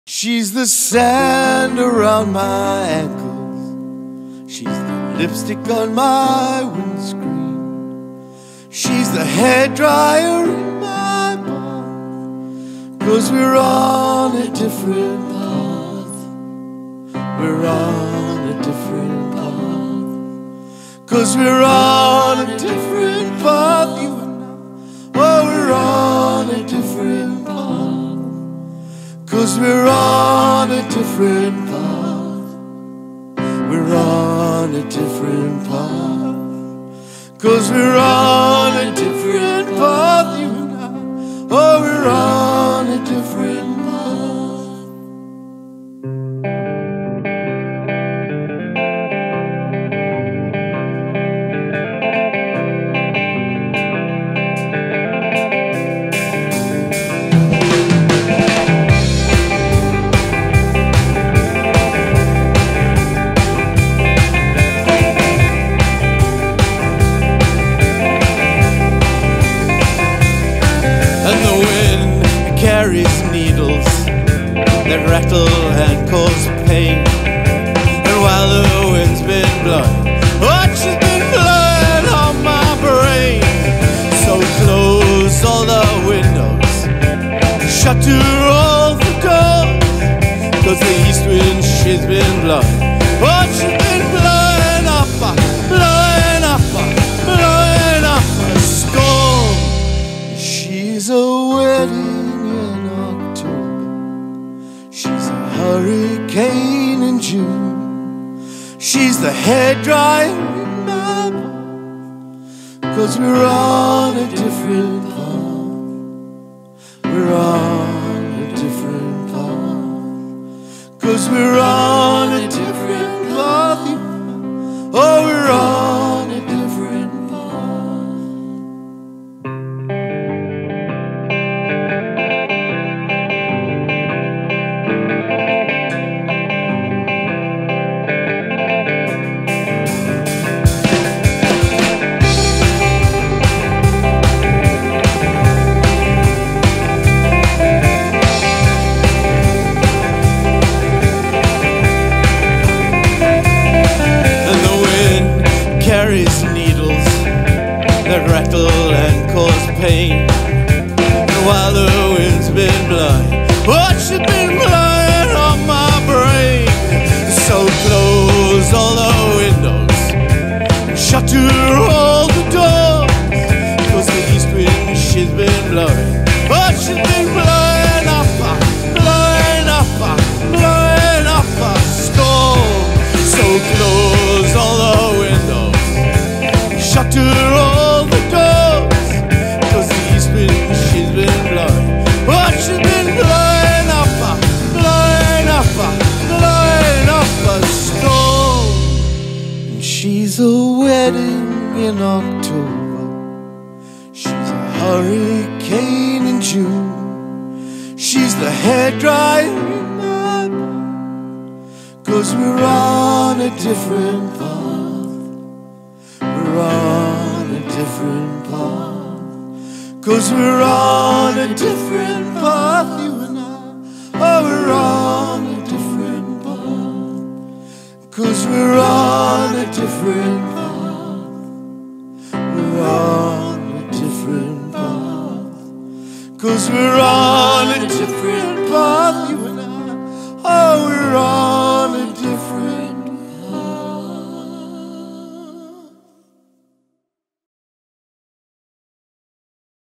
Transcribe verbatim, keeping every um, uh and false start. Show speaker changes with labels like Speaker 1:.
Speaker 1: She's the sand around my ankles. She's the lipstick on my windscreen. She's the hairdryer in my bath. 'Cause we're on a different path. We're on a different path. 'Cause we're on a different path, you and I. Oh, we're on a different path. 'Cause we're on a different path. We're on a different path. 'Cause we're on a different path, you and I. Oh, we're on a different path. And the wind carries needles that rattle and cause pain. And while the wind's been blowing, oh, she's been blowing on my brain. So close all the windows, shut to all the doors, 'cause the east wind she's been blowing, oh, she's been blowing up, uh, blowing up, uh, blowing up a storm. She's a wedding in October. She's a hurricane in June. She's the hairdryer in my bath. 'Cause we're on a different path. We're on a different path. 'Cause we're on a different path. Oh, we're on a different path. Carries needles that rattle and cause pain. And while the wind's been blowing, oh, she's been blowing on my brain. So close all the windows, shut to all the doors, 'cause the east wind she's been blowing, oh, she's been blowing up, uh, blowing up, uh, blowing up a storm. So close all the windows, shut to all the doors, 'cause the east wind she's been blowing, oh, she's been blowing up, uh, blowing up, uh, blowing up a storm. And she's a wedding in October. She's a hurricane in June. She's the hairdryer in my bath. 'Cause we're on a different path. We're on a different path. 'Cause we're on a different path, you and I. Oh, we're on a different path. 'Cause we're on a different path. We're on a different path. 'Cause we're on a